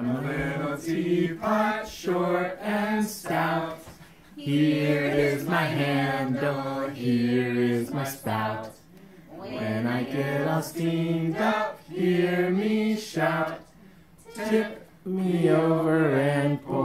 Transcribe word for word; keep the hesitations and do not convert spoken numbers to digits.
I'm a little teapot, short and stout. Here is my handle, here is my spout. When I get all steamed up, hear me shout. Tip me over and pour